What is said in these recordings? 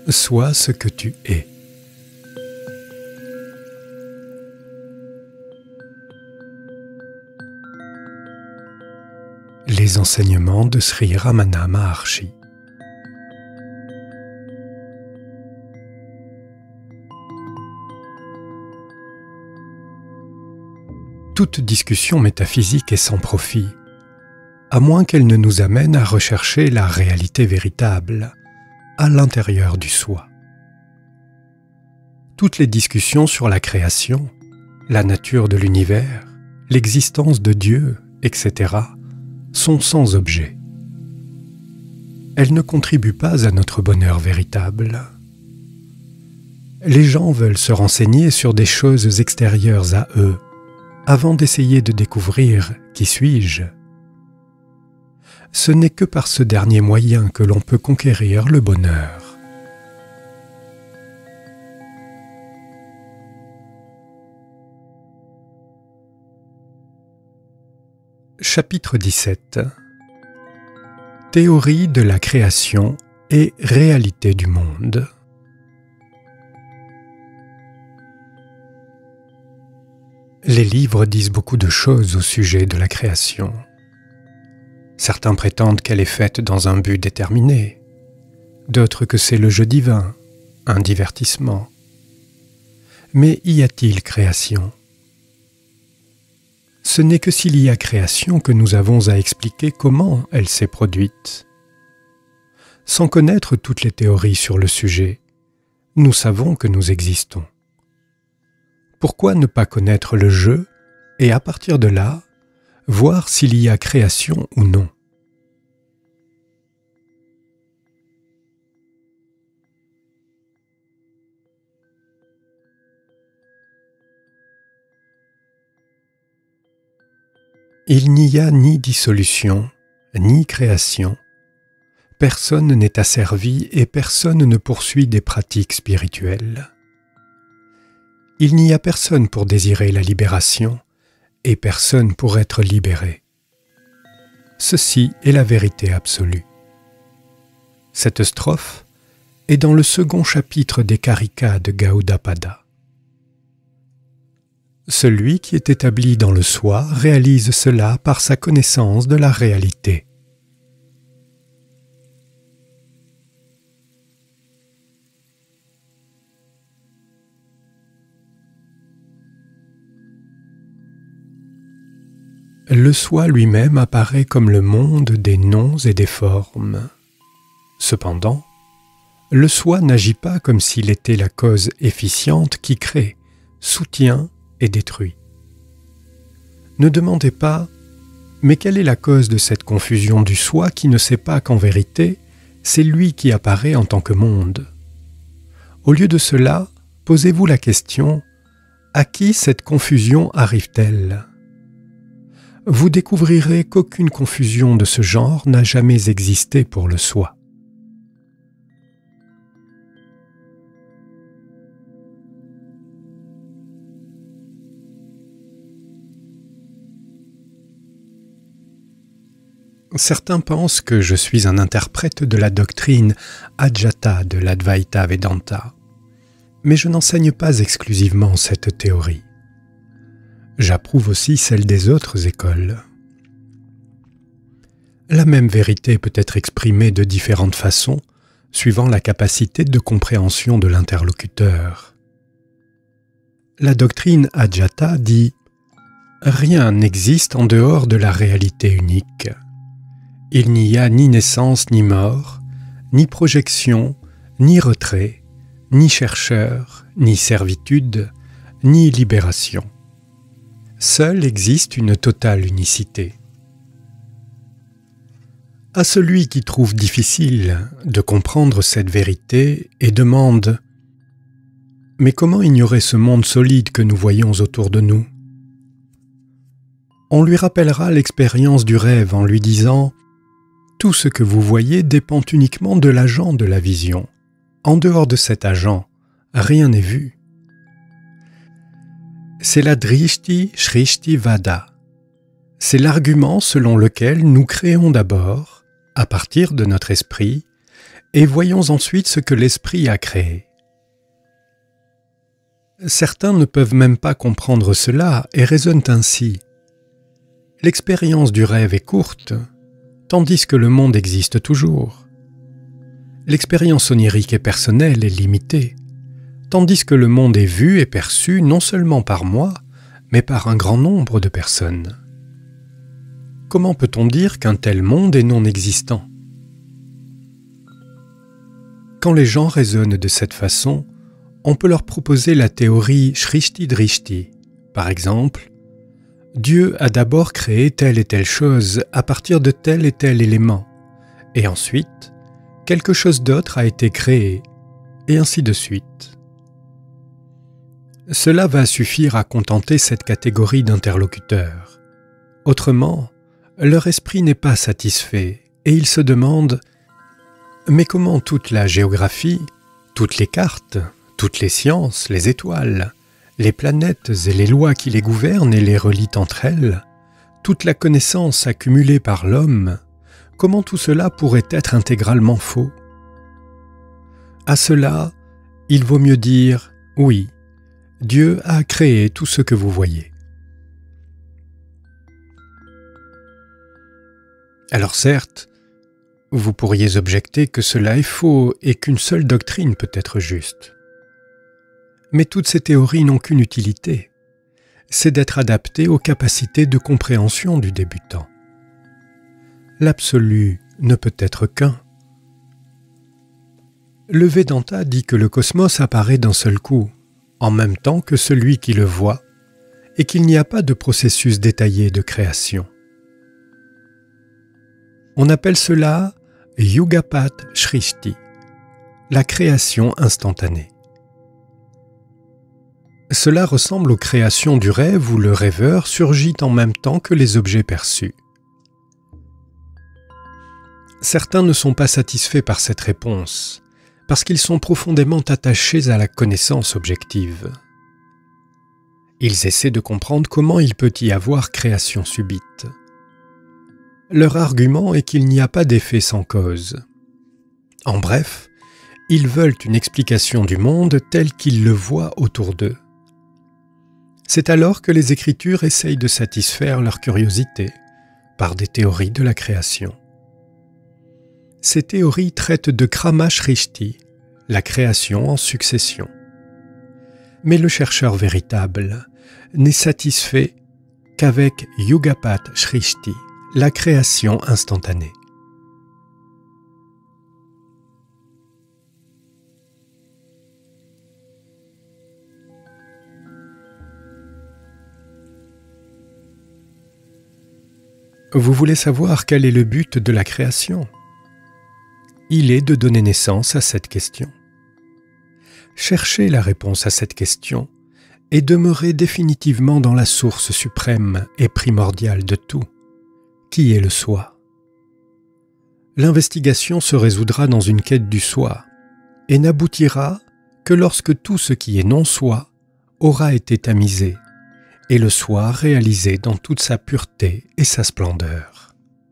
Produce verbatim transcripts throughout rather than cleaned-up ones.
Sois ce que tu es. Les enseignements de Sri Ramana Maharshi. Toute discussion métaphysique est sans profit, à moins qu'elle ne nous amène à rechercher la réalité véritable, à l'intérieur du soi. Toutes les discussions sur la création, la nature de l'univers, l'existence de Dieu, et cetera, sont sans objet. Elles ne contribuent pas à notre bonheur véritable. Les gens veulent se renseigner sur des choses extérieures à eux, avant d'essayer de découvrir « qui suis-je ». Ce n'est que par ce dernier moyen que l'on peut conquérir le bonheur. Chapitre dix-sept. Théorie de la création et réalité du monde. Les livres disent beaucoup de choses au sujet de la création. Certains prétendent qu'elle est faite dans un but déterminé, d'autres que c'est le jeu divin, un divertissement. Mais y a-t-il création ? Ce n'est que s'il y a création que nous avons à expliquer comment elle s'est produite. Sans connaître toutes les théories sur le sujet, nous savons que nous existons. Pourquoi ne pas connaître le jeu et à partir de là, voir s'il y a création ou non? Il n'y a ni dissolution, ni création. Personne n'est asservi et personne ne poursuit des pratiques spirituelles. Il n'y a personne pour désirer la libération et personne pour être libéré. Ceci est la vérité absolue. Cette strophe est dans le second chapitre des Karikas de Gaudapada. Celui qui est établi dans le soi réalise cela par sa connaissance de la réalité. Le soi lui-même apparaît comme le monde des noms et des formes. Cependant, le soi n'agit pas comme s'il était la cause efficiente qui crée, soutient et détruit. Ne demandez pas « Mais quelle est la cause de cette confusion du soi qui ne sait pas qu'en vérité, c'est lui qui apparaît en tant que monde ?» Au lieu de cela, posez-vous la question « À qui cette confusion arrive-t-elle » Vous découvrirez qu'aucune confusion de ce genre n'a jamais existé pour le soi. Certains pensent que je suis un interprète de la doctrine Adjata de l'Advaita Vedanta, mais je n'enseigne pas exclusivement cette théorie. J'approuve aussi celle des autres écoles. La même vérité peut être exprimée de différentes façons, suivant la capacité de compréhension de l'interlocuteur. La doctrine Adjata dit « Rien n'existe en dehors de la réalité unique. Il n'y a ni naissance ni mort, ni projection, ni retrait, ni chercheur, ni servitude, ni libération. Seule existe une totale unicité. » À celui qui trouve difficile de comprendre cette vérité et demande « Mais comment ignorer ce monde solide que nous voyons autour de nous ?» On lui rappellera l'expérience du rêve en lui disant « Tout ce que vous voyez dépend uniquement de l'agent de la vision. En dehors de cet agent, rien n'est vu. » C'est la Drishti Shrishti Vada. C'est l'argument selon lequel nous créons d'abord, à partir de notre esprit, et voyons ensuite ce que l'esprit a créé. Certains ne peuvent même pas comprendre cela et raisonnent ainsi. L'expérience du rêve est courte, tandis que le monde existe toujours. L'expérience onirique et personnelle est limitée, tandis que le monde est vu et perçu non seulement par moi, mais par un grand nombre de personnes. Comment peut-on dire qu'un tel monde est non existant? Quand les gens raisonnent de cette façon, on peut leur proposer la théorie Shrishti-Drishti. Par exemple, Dieu a d'abord créé telle et telle chose à partir de tel et tel élément, et ensuite, quelque chose d'autre a été créé, et ainsi de suite. Cela va suffire à contenter cette catégorie d'interlocuteurs. Autrement, leur esprit n'est pas satisfait, et ils se demandent « Mais comment toute la géographie, toutes les cartes, toutes les sciences, les étoiles, les planètes et les lois qui les gouvernent et les relient entre elles, toute la connaissance accumulée par l'homme, comment tout cela pourrait être intégralement faux? À cela, il vaut mieux dire « Oui, Dieu a créé tout ce que vous voyez. » Alors certes, vous pourriez objecter que cela est faux et qu'une seule doctrine peut être juste. Mais toutes ces théories n'ont qu'une utilité, c'est d'être adaptées aux capacités de compréhension du débutant. L'absolu ne peut être qu'un. Le Vedanta dit que le cosmos apparaît d'un seul coup, en même temps que celui qui le voit, et qu'il n'y a pas de processus détaillé de création. On appelle cela Yugapat Shrishti, la création instantanée. Cela ressemble aux créations du rêve où le rêveur surgit en même temps que les objets perçus. Certains ne sont pas satisfaits par cette réponse, parce qu'ils sont profondément attachés à la connaissance objective. Ils essaient de comprendre comment il peut y avoir création subite. Leur argument est qu'il n'y a pas d'effet sans cause. En bref, ils veulent une explication du monde tel qu'ils le voient autour d'eux. C'est alors que les Écritures essayent de satisfaire leur curiosité par des théories de la création. Ces théories traitent de Krama Shrishti, la création en succession. Mais le chercheur véritable n'est satisfait qu'avec Yugapat Shrishti, la création instantanée. Vous voulez savoir quel est le but de la création? Il est de donner naissance à cette question. Cherchez la réponse à cette question et demeurez définitivement dans la source suprême et primordiale de tout, qui est le soi. L'investigation se résoudra dans une quête du soi et n'aboutira que lorsque tout ce qui est non-soi aura été tamisé et le soi réalisé dans toute sa pureté et sa splendeur.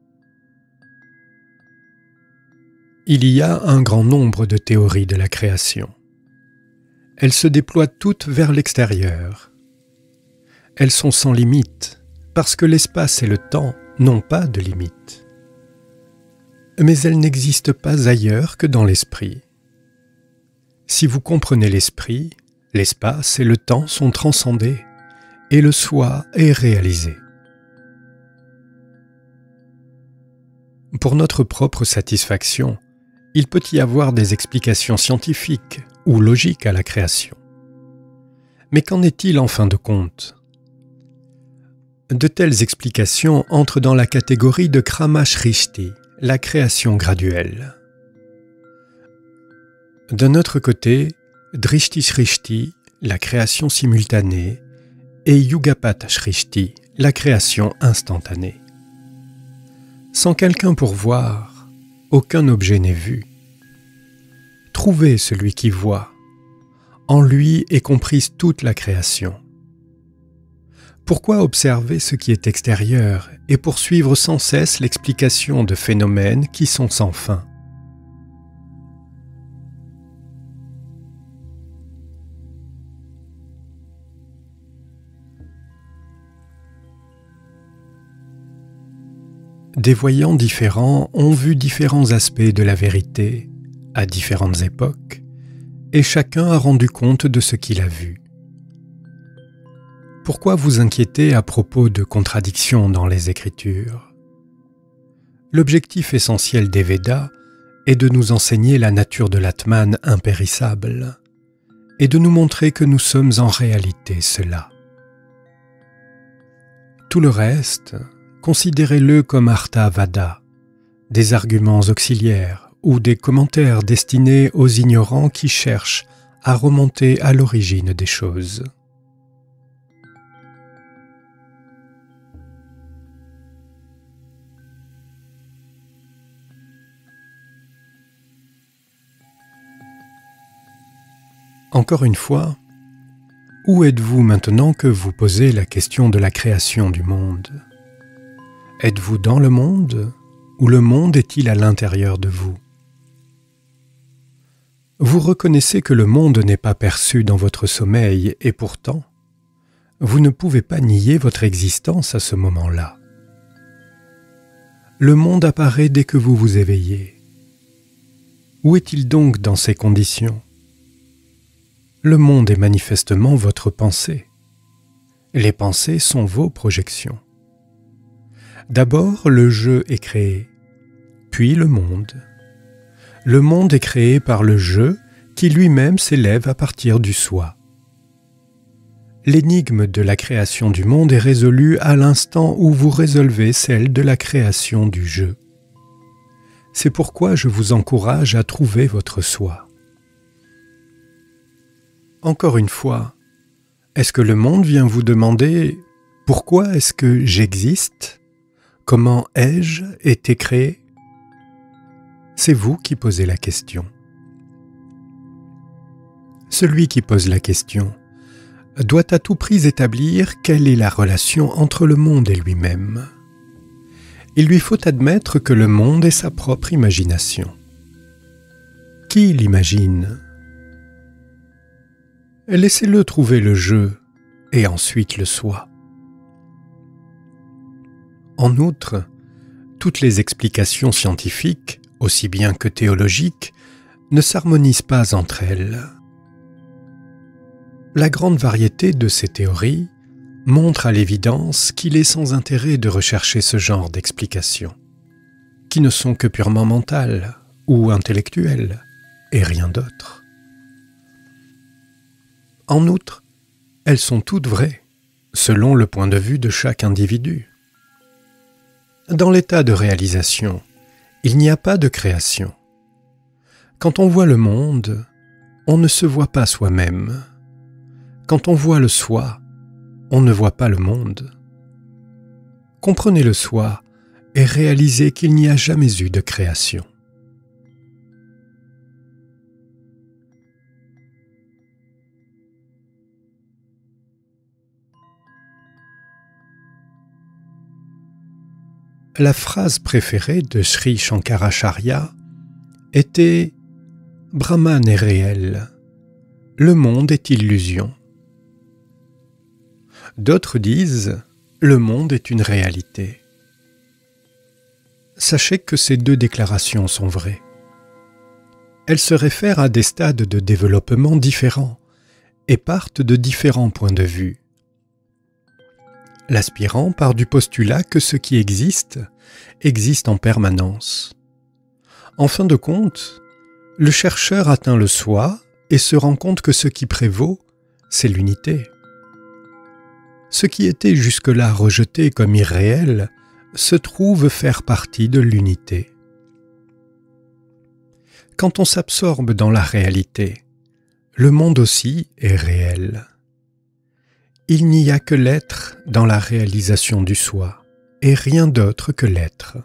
Il y a un grand nombre de théories de la création. Elles se déploient toutes vers l'extérieur. Elles sont sans limite, parce que l'espace et le temps n'ont pas de limite. Mais elles n'existent pas ailleurs que dans l'esprit. Si vous comprenez l'esprit, l'espace et le temps sont transcendés, et le soi est réalisé. Pour notre propre satisfaction, il peut y avoir des explications scientifiques ou logiques à la création. Mais qu'en est-il en fin de compte? De telles explications entrent dans la catégorie de Krama Shrishti, la création graduelle. D'un autre côté, Drishti Shrishti, la création simultanée, et Yugapat Shrishti, la création instantanée. Sans quelqu'un pour voir, aucun objet n'est vu. Trouvez celui qui voit. En lui est comprise toute la création. Pourquoi observer ce qui est extérieur et poursuivre sans cesse l'explication de phénomènes qui sont sans fin? des voyants différents ont vu différents aspects de la vérité à différentes époques, et chacun a rendu compte de ce qu'il a vu. Pourquoi vous inquiéter à propos de contradictions dans les Écritures? L'objectif essentiel des Védas est de nous enseigner la nature de l'Atman impérissable et de nous montrer que nous sommes en réalité cela. Tout le reste, considérez-le comme Artha Vada, des arguments auxiliaires ou des commentaires destinés aux ignorants qui cherchent à remonter à l'origine des choses. Encore une fois, où êtes-vous maintenant que vous posez la question de la création du monde? Êtes-vous dans le monde ou le monde est-il à l'intérieur de vous? Vous reconnaissez que le monde n'est pas perçu dans votre sommeil et pourtant, vous ne pouvez pas nier votre existence à ce moment-là. Le monde apparaît dès que vous vous éveillez. Où est-il donc dans ces conditions? Le monde est manifestement votre pensée. Les pensées sont vos projections. D'abord, le jeu est créé, puis le monde. Le monde est créé par le jeu qui lui-même s'élève à partir du soi. L'énigme de la création du monde est résolue à l'instant où vous résolvez celle de la création du jeu. C'est pourquoi je vous encourage à trouver votre soi. Encore une fois, est-ce que le monde vient vous demander « Pourquoi est-ce que j'existe ? Comment ai-je été créé ?» C'est vous qui posez la question. Celui qui pose la question doit à tout prix établir quelle est la relation entre le monde et lui-même. Il lui faut admettre que le monde est sa propre imagination. Qui l'imagine ? Laissez-le trouver le jeu et ensuite le soi. En outre, toutes les explications scientifiques, aussi bien que théologiques, ne s'harmonisent pas entre elles. La grande variété de ces théories montre à l'évidence qu'il est sans intérêt de rechercher ce genre d'explications, qui ne sont que purement mentales ou intellectuelles, et rien d'autre. En outre, elles sont toutes vraies, selon le point de vue de chaque individu. Dans l'état de réalisation, il n'y a pas de création. Quand on voit le monde, on ne se voit pas soi-même. Quand on voit le soi, on ne voit pas le monde. Comprenez le soi et réalisez qu'il n'y a jamais eu de création. La phrase préférée de Sri Shankaracharya était « Brahman est réel, le monde est illusion ». D'autres disent « Le monde est une réalité ». Sachez que ces deux déclarations sont vraies. Elles se réfèrent à des stades de développement différents et partent de différents points de vue. L'aspirant part du postulat que ce qui existe, existe en permanence. En fin de compte, le chercheur atteint le soi et se rend compte que ce qui prévaut, c'est l'unité. Ce qui était jusque-là rejeté comme irréel se trouve faire partie de l'unité. Quand on s'absorbe dans la réalité, le monde aussi est réel. Il n'y a que l'être dans la réalisation du soi, et rien d'autre que l'être.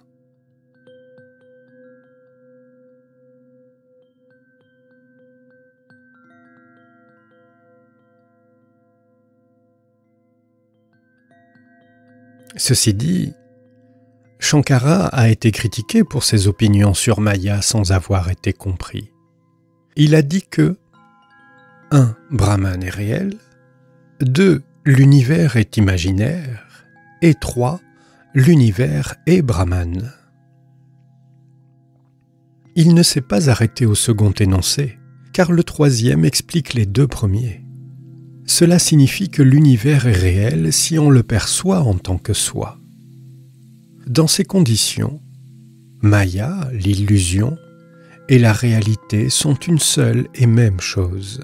Ceci dit, Shankara a été critiqué pour ses opinions sur Maya sans avoir été compris. Il a dit que un. Brahman est réel, deux. L'univers est imaginaire, et trois. l'univers est Brahman. Il ne s'est pas arrêté au second énoncé, car le troisième explique les deux premiers. Cela signifie que l'univers est réel si on le perçoit en tant que soi. Dans ces conditions, Maya, l'illusion, et la réalité sont une seule et même chose.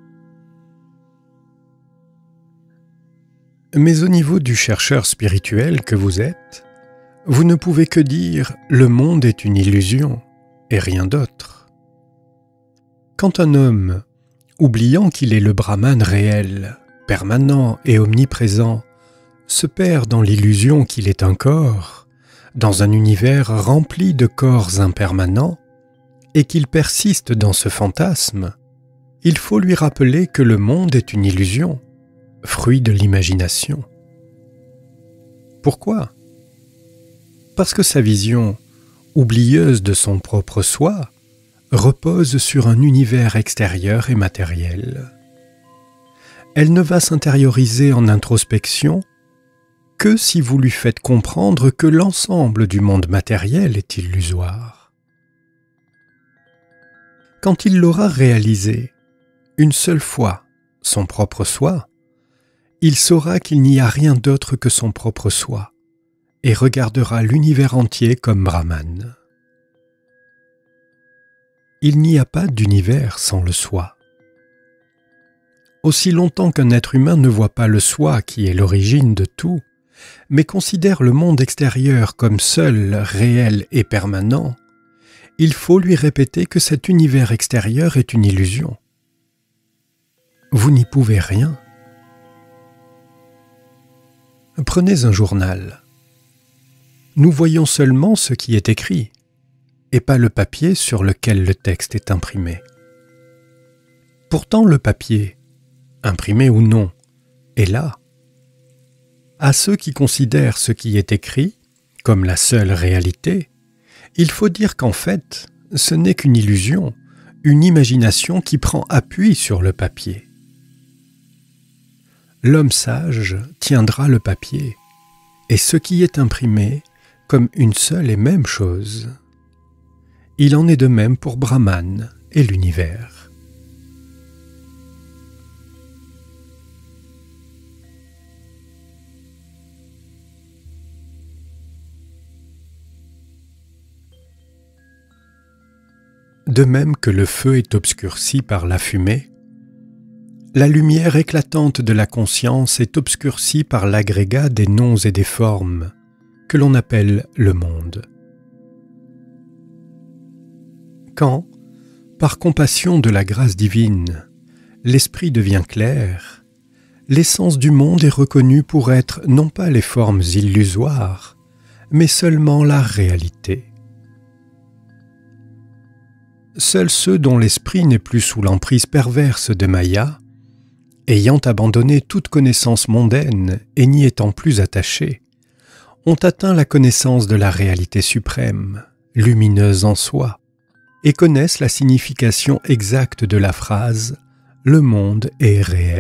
Mais au niveau du chercheur spirituel que vous êtes, vous ne pouvez que dire « le monde est une illusion » et rien d'autre. Quand un homme, oubliant qu'il est le Brahman réel, permanent et omniprésent, se perd dans l'illusion qu'il est un corps, dans un univers rempli de corps impermanents, et qu'il persiste dans ce fantasme, il faut lui rappeler que le monde est une illusion, fruit de l'imagination. Pourquoi ? Parce que sa vision, oublieuse de son propre soi, repose sur un univers extérieur et matériel. Elle ne va s'intérioriser en introspection que si vous lui faites comprendre que l'ensemble du monde matériel est illusoire. Quand il l'aura réalisé, une seule fois, son propre soi, il saura qu'il n'y a rien d'autre que son propre soi et regardera l'univers entier comme Brahman. Il n'y a pas d'univers sans le soi. Aussi longtemps qu'un être humain ne voit pas le soi qui est l'origine de tout, mais considère le monde extérieur comme seul, réel et permanent, il faut lui répéter que cet univers extérieur est une illusion. Vous n'y pouvez rien. Prenez un journal. Nous voyons seulement ce qui est écrit, et pas le papier sur lequel le texte est imprimé. Pourtant le papier, imprimé ou non, est là. À ceux qui considèrent ce qui est écrit comme la seule réalité, il faut dire qu'en fait, ce n'est qu'une illusion, une imagination qui prend appui sur le papier. L'homme sage tiendra le papier, et ce qui est imprimé comme une seule et même chose. Il en est de même pour Brahman et l'univers. De même que le feu est obscurci par la fumée, la lumière éclatante de la conscience est obscurcie par l'agrégat des noms et des formes que l'on appelle le monde. Quand, par compassion de la grâce divine, l'esprit devient clair, l'essence du monde est reconnue pour être non pas les formes illusoires, mais seulement la réalité. Seuls ceux dont l'esprit n'est plus sous l'emprise perverse de Maya, ayant abandonné toute connaissance mondaine et n'y étant plus attachés, ont atteint la connaissance de la réalité suprême, lumineuse en soi, et connaissent la signification exacte de la phrase « Le monde est réel ».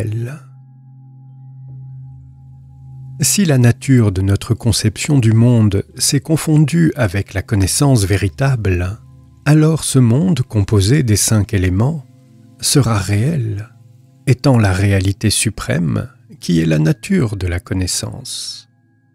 Si la nature de notre conception du monde s'est confondue avec la connaissance véritable, alors ce monde composé des cinq éléments sera réel, étant la réalité suprême qui est la nature de la connaissance.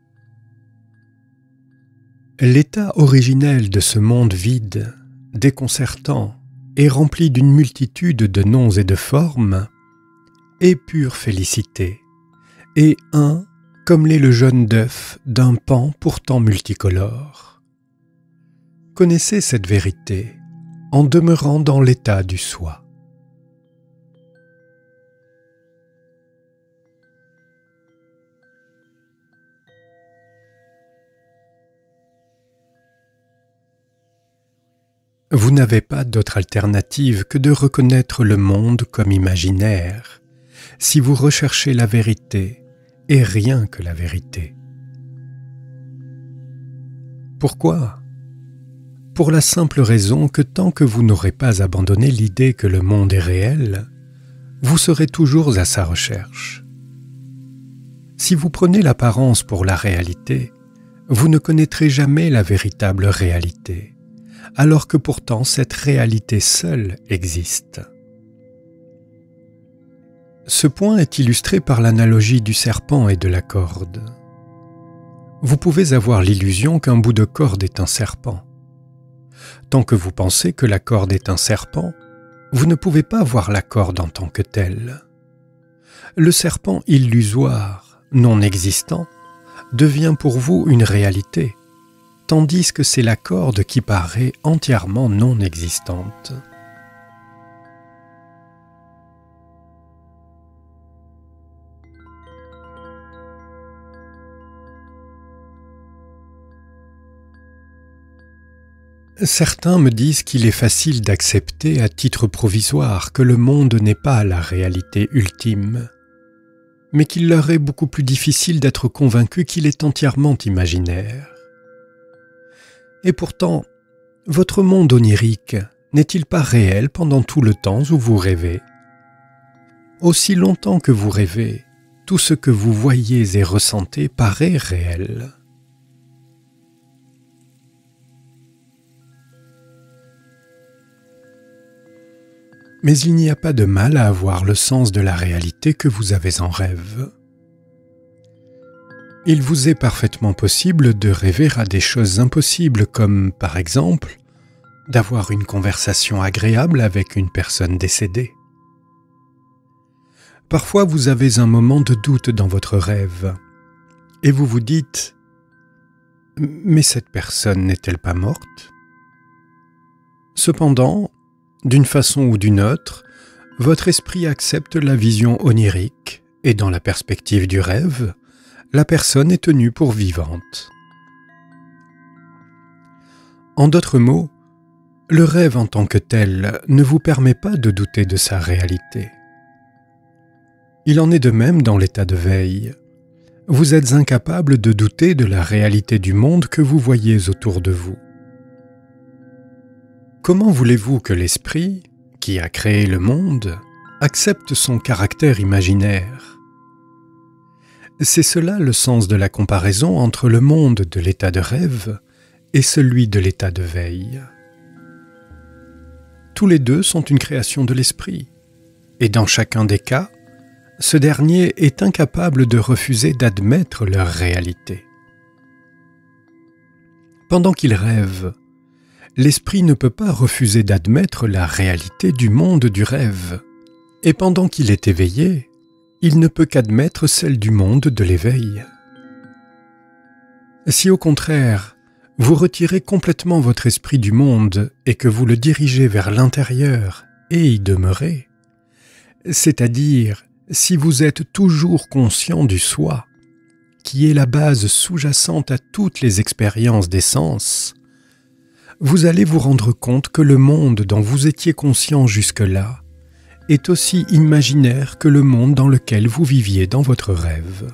L'état originel de ce monde vide, déconcertant et rempli d'une multitude de noms et de formes est pure félicité, et un comme l'est le jaune d'œuf d'un pan pourtant multicolore. Connaissez cette vérité en demeurant dans l'état du soi. Vous n'avez pas d'autre alternative que de reconnaître le monde comme imaginaire, si vous recherchez la vérité et rien que la vérité. Pourquoi ? Pour la simple raison que tant que vous n'aurez pas abandonné l'idée que le monde est réel, vous serez toujours à sa recherche. Si vous prenez l'apparence pour la réalité, vous ne connaîtrez jamais la véritable réalité, alors que pourtant cette réalité seule existe. Ce point est illustré par l'analogie du serpent et de la corde. Vous pouvez avoir l'illusion qu'un bout de corde est un serpent. Tant que vous pensez que la corde est un serpent, vous ne pouvez pas voir la corde en tant que telle. Le serpent illusoire, non existant, devient pour vous une réalité, tandis que c'est la corde qui paraît entièrement non existante. Certains me disent qu'il est facile d'accepter à titre provisoire que le monde n'est pas la réalité ultime, mais qu'il leur est beaucoup plus difficile d'être convaincus qu'il est entièrement imaginaire. Et pourtant, votre monde onirique n'est-il pas réel pendant tout le temps où vous rêvez? Aussi longtemps que vous rêvez, tout ce que vous voyez et ressentez paraît réel. Mais il n'y a pas de mal à avoir le sens de la réalité que vous avez en rêve. Il vous est parfaitement possible de rêver à des choses impossibles comme, par exemple, d'avoir une conversation agréable avec une personne décédée. Parfois vous avez un moment de doute dans votre rêve et vous vous dites « Mais cette personne n'est-elle pas morte ?» Cependant, d'une façon ou d'une autre, votre esprit accepte la vision onirique et dans la perspective du rêve, la personne est tenue pour vivante. En d'autres mots, le rêve en tant que tel ne vous permet pas de douter de sa réalité. Il en est de même dans l'état de veille. Vous êtes incapable de douter de la réalité du monde que vous voyez autour de vous. Comment voulez-vous que l'esprit, qui a créé le monde, accepte son caractère imaginaire? C'est cela le sens de la comparaison entre le monde de l'état de rêve et celui de l'état de veille. Tous les deux sont une création de l'esprit, et dans chacun des cas, ce dernier est incapable de refuser d'admettre leur réalité. Pendant qu'il rêve, l'esprit ne peut pas refuser d'admettre la réalité du monde du rêve, et pendant qu'il est éveillé, il ne peut qu'admettre celle du monde de l'éveil. Si au contraire, vous retirez complètement votre esprit du monde et que vous le dirigez vers l'intérieur et y demeurez, c'est-à-dire si vous êtes toujours conscient du soi, qui est la base sous-jacente à toutes les expériences des sens, vous allez vous rendre compte que le monde dont vous étiez conscient jusque-là est aussi imaginaire que le monde dans lequel vous viviez dans votre rêve.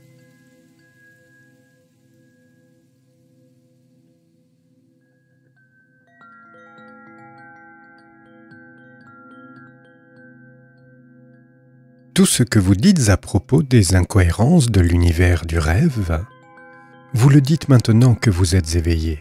Tout ce que vous dites à propos des incohérences de l'univers du rêve, vous le dites maintenant que vous êtes éveillé.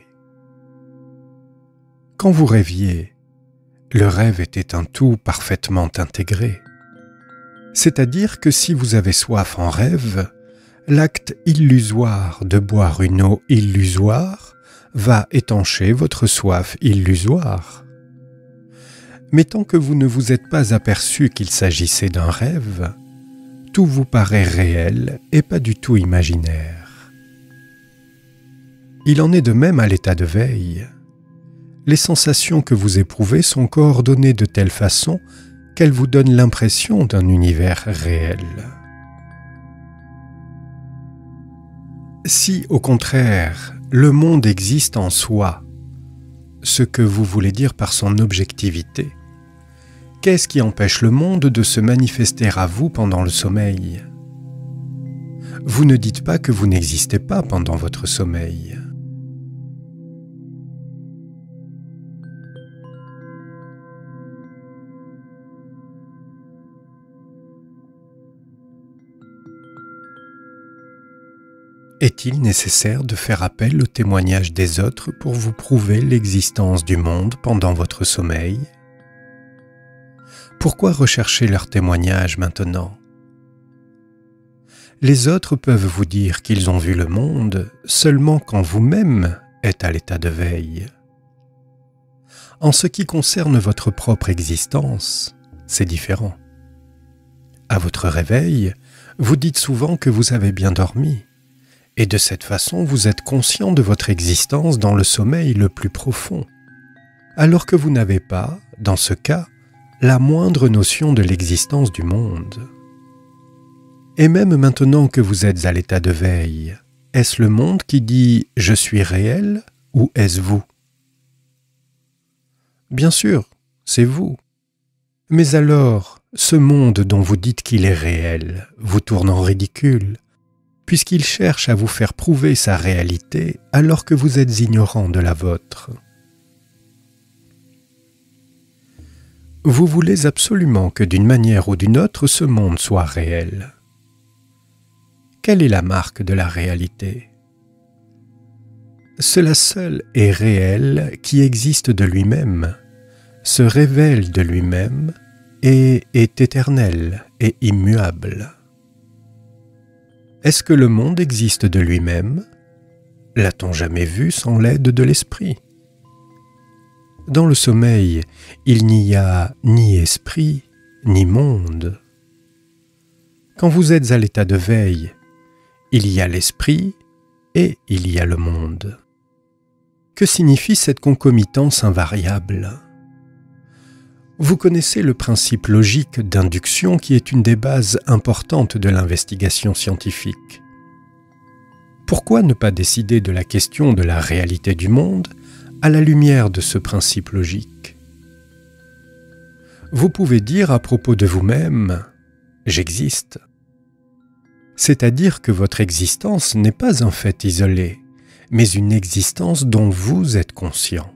Quand vous rêviez, le rêve était un tout parfaitement intégré. C'est-à-dire que si vous avez soif en rêve, l'acte illusoire de boire une eau illusoire va étancher votre soif illusoire. Mais tant que vous ne vous êtes pas aperçu qu'il s'agissait d'un rêve, tout vous paraît réel et pas du tout imaginaire. Il en est de même à l'état de veille. Les sensations que vous éprouvez sont coordonnées de telle façon qu'elles vous donnent l'impression d'un univers réel. Si, au contraire, le monde existe en soi, ce que vous voulez dire par son objectivité, qu'est-ce qui empêche le monde de se manifester à vous pendant le sommeil? Vous ne dites pas que vous n'existez pas pendant votre sommeil. Est-il nécessaire de faire appel au témoignage des autres pour vous prouver l'existence du monde pendant votre sommeil? Pourquoi rechercher leur témoignage maintenant? Les autres peuvent vous dire qu'ils ont vu le monde seulement quand vous-même êtes à l'état de veille. En ce qui concerne votre propre existence, c'est différent. À votre réveil, vous dites souvent que vous avez bien dormi, et de cette façon vous êtes conscient de votre existence dans le sommeil le plus profond, alors que vous n'avez pas, dans ce cas, la moindre notion de l'existence du monde. Et même maintenant que vous êtes à l'état de veille, est-ce le monde qui dit « je suis réel » ou est-ce vous? Bien sûr, c'est vous. Mais alors, ce monde dont vous dites qu'il est réel vous tourne en ridicule, puisqu'il cherche à vous faire prouver sa réalité alors que vous êtes ignorant de la vôtre. Vous voulez absolument que d'une manière ou d'une autre ce monde soit réel. Quelle est la marque de la réalité? Cela seul est réel qui existe de lui-même, se révèle de lui-même et est éternel et immuable. Est-ce que le monde existe de lui-même? L'a-t-on jamais vu sans l'aide de l'esprit? Dans le sommeil, il n'y a ni esprit, ni monde. Quand vous êtes à l'état de veille, il y a l'esprit et il y a le monde. Que signifie cette concomitance invariable? Vous connaissez le principe logique d'induction qui est une des bases importantes de l'investigation scientifique. Pourquoi ne pas décider de la question de la réalité du monde à la lumière de ce principe logique? Vous pouvez dire à propos de vous-même « j'existe ». C'est-à-dire que votre existence n'est pas un fait isolé, mais une existence dont vous êtes conscient.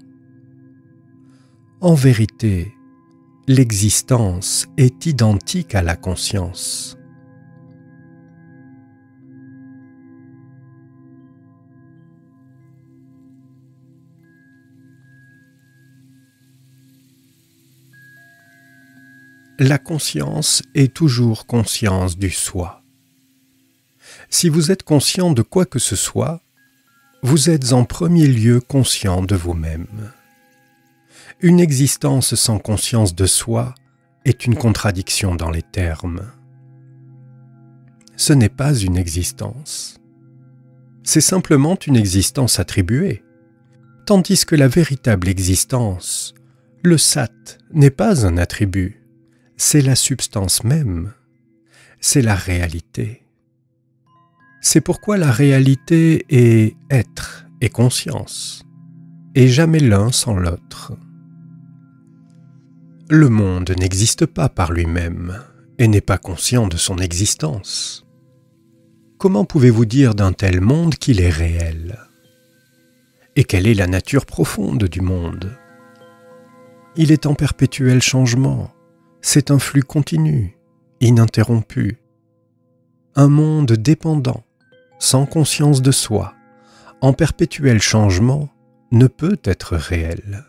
En vérité, l'existence est identique à la conscience. La conscience est toujours conscience du soi. Si vous êtes conscient de quoi que ce soit, vous êtes en premier lieu conscient de vous-même. Une existence sans conscience de soi est une contradiction dans les termes. Ce n'est pas une existence. C'est simplement une existence attribuée, tandis que la véritable existence, le sat, n'est pas un attribut, c'est la substance même, c'est la réalité. C'est pourquoi la réalité est être et conscience, et jamais l'un sans l'autre. Le monde n'existe pas par lui-même et n'est pas conscient de son existence. Comment pouvez-vous dire d'un tel monde qu'il est réel? Et quelle est la nature profonde du monde? Il est en perpétuel changement, c'est un flux continu, ininterrompu. Un monde dépendant, sans conscience de soi, en perpétuel changement, ne peut être réel.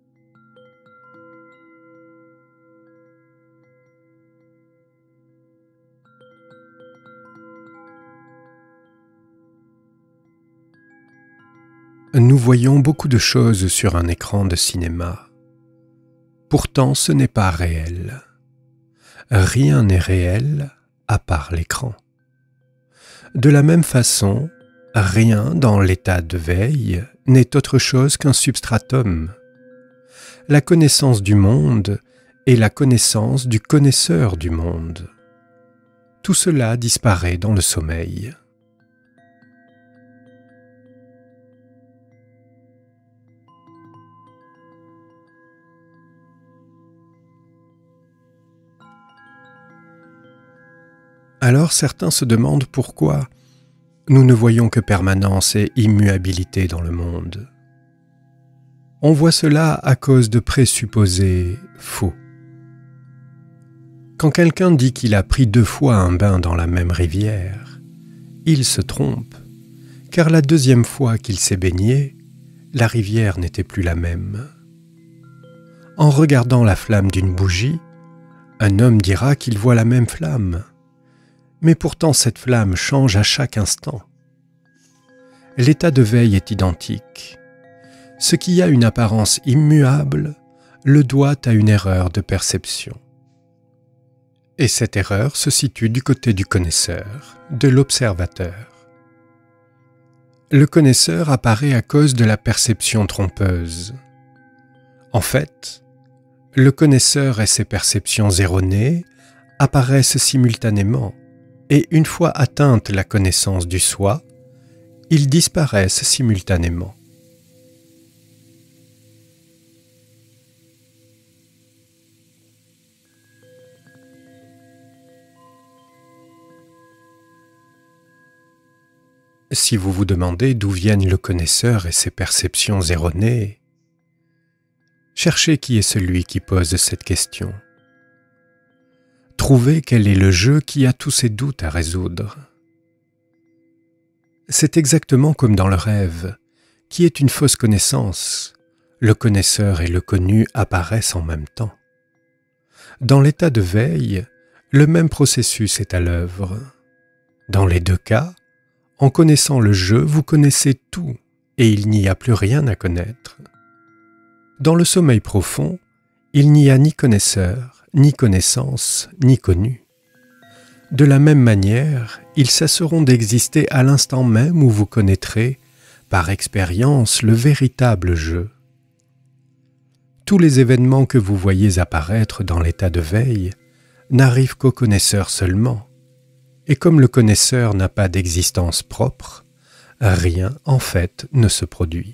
Nous voyons beaucoup de choses sur un écran de cinéma. Pourtant, ce n'est pas réel. Rien n'est réel à part l'écran. De la même façon, rien dans l'état de veille n'est autre chose qu'un substratum. La connaissance du monde est la connaissance du connaisseur du monde. Tout cela disparaît dans le sommeil. Alors certains se demandent pourquoi nous ne voyons que permanence et immuabilité dans le monde. On voit cela à cause de présupposés faux. Quand quelqu'un dit qu'il a pris deux fois un bain dans la même rivière, il se trompe, car la deuxième fois qu'il s'est baigné, la rivière n'était plus la même. En regardant la flamme d'une bougie, un homme dira qu'il voit la même flamme, mais pourtant cette flamme change à chaque instant. L'état de veille est identique. Ce qui a une apparence immuable le doit à une erreur de perception. Et cette erreur se situe du côté du connaisseur, de l'observateur. Le connaisseur apparaît à cause de la perception trompeuse. En fait, le connaisseur et ses perceptions erronées apparaissent simultanément, et une fois atteinte la connaissance du soi, ils disparaissent simultanément. Si vous vous demandez d'où viennent le connaisseur et ses perceptions erronées, cherchez qui est celui qui pose cette question. Trouvez quel est le jeu qui a tous ces doutes à résoudre. C'est exactement comme dans le rêve, qui est une fausse connaissance. Le connaisseur et le connu apparaissent en même temps. Dans l'état de veille, le même processus est à l'œuvre. Dans les deux cas, en connaissant le jeu, vous connaissez tout et il n'y a plus rien à connaître. Dans le sommeil profond, il n'y a ni connaisseur, ni connaissance, ni connu. De la même manière, ils cesseront d'exister à l'instant même où vous connaîtrez, par expérience, le véritable jeu. Tous les événements que vous voyez apparaître dans l'état de veille n'arrivent qu'au connaisseur seulement. Et comme le connaisseur n'a pas d'existence propre, rien en fait ne se produit.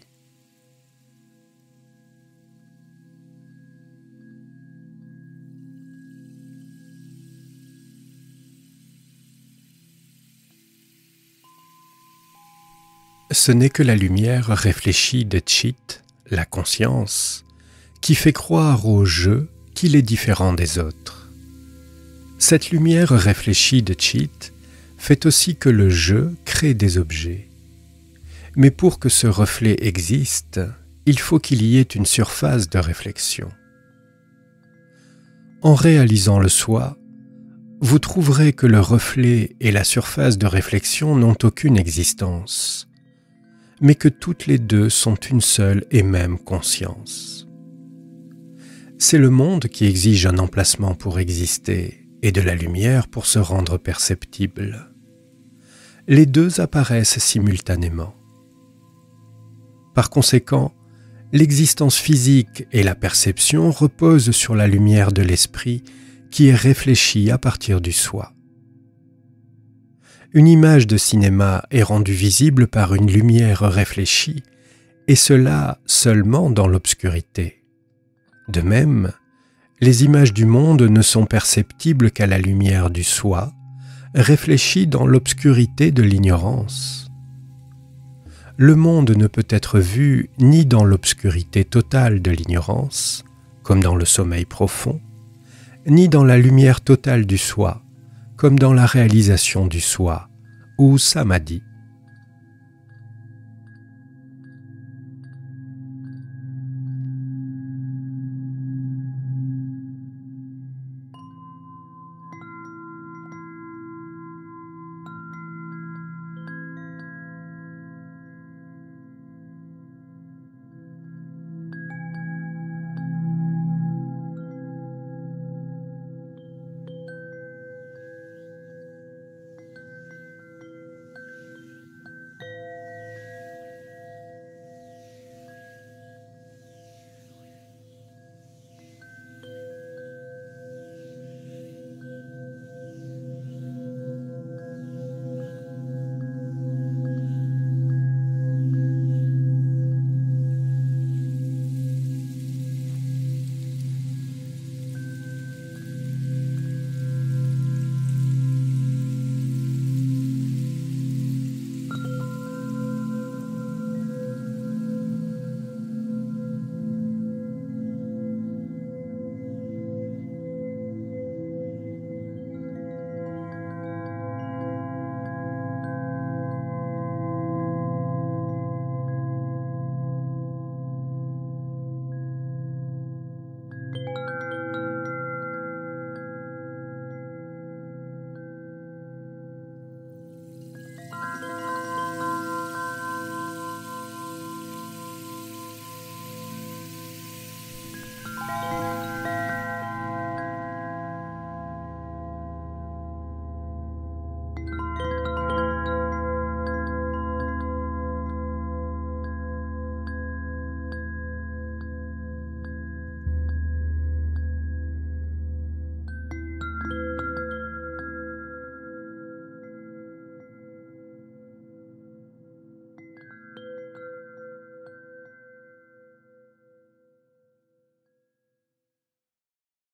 Ce n'est que la lumière réfléchie de Chit, la conscience, qui fait croire au jeu qu'il est différent des autres. Cette lumière réfléchie de Chit fait aussi que le jeu crée des objets. Mais pour que ce reflet existe, il faut qu'il y ait une surface de réflexion. En réalisant le soi, vous trouverez que le reflet et la surface de réflexion n'ont aucune existence, mais que toutes les deux sont une seule et même conscience. C'est le monde qui exige un emplacement pour exister, et de la lumière pour se rendre perceptible. Les deux apparaissent simultanément. Par conséquent, l'existence physique et la perception reposent sur la lumière de l'esprit qui est réfléchie à partir du soi. Une image de cinéma est rendue visible par une lumière réfléchie, et cela seulement dans l'obscurité. De même, les images du monde ne sont perceptibles qu'à la lumière du soi, réfléchie dans l'obscurité de l'ignorance. Le monde ne peut être vu ni dans l'obscurité totale de l'ignorance, comme dans le sommeil profond, ni dans la lumière totale du soi, comme dans la réalisation du soi, ou samadhi.